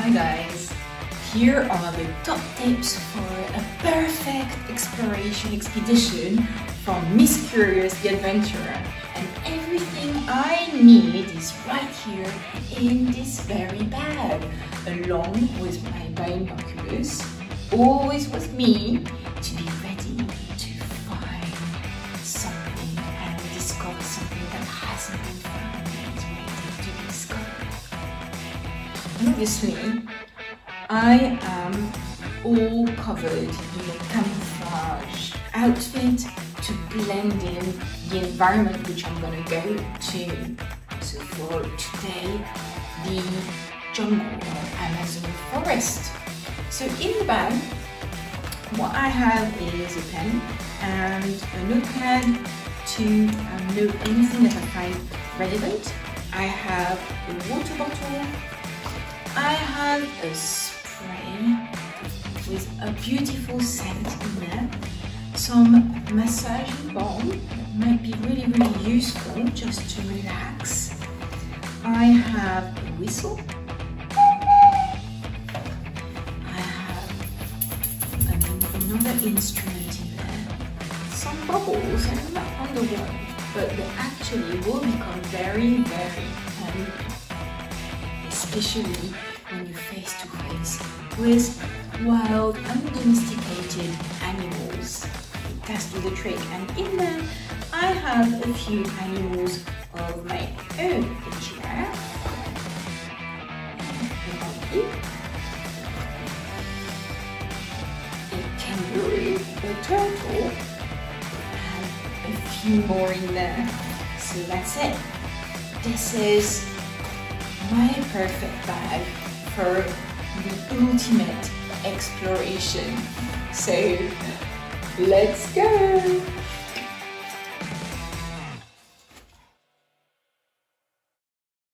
Hi guys, here are the top tips for a perfect exploration expedition from Miss Curious the Adventurer, and everything I need is right here in this very bag, along with my binoculars, always with me to be ready to find something and discover something that hasn't been found and is waiting to be discovered. Obviously, I am all covered in a camouflage outfit to blend in the environment which I'm going to go to. So for today, the jungle or Amazon forest. So in the bag, what I have is a pen and a notepad to note anything that I find relevant. I have a water bottle. I have a spray with a beautiful scent in there, some massaging balm that might be really useful just to relax. I have a whistle. I have another instrument in there, some bubbles, and I'm not on the wall, but they actually will become very handy, especially when you're face to face with wild, undomesticated animals. It does do the trick, and in there I have a few animals of my own. A giraffe, a monkey, a kangaroo, a turtle, and a few more in there. So that's it. This is my perfect bag for the ultimate exploration. So let's go!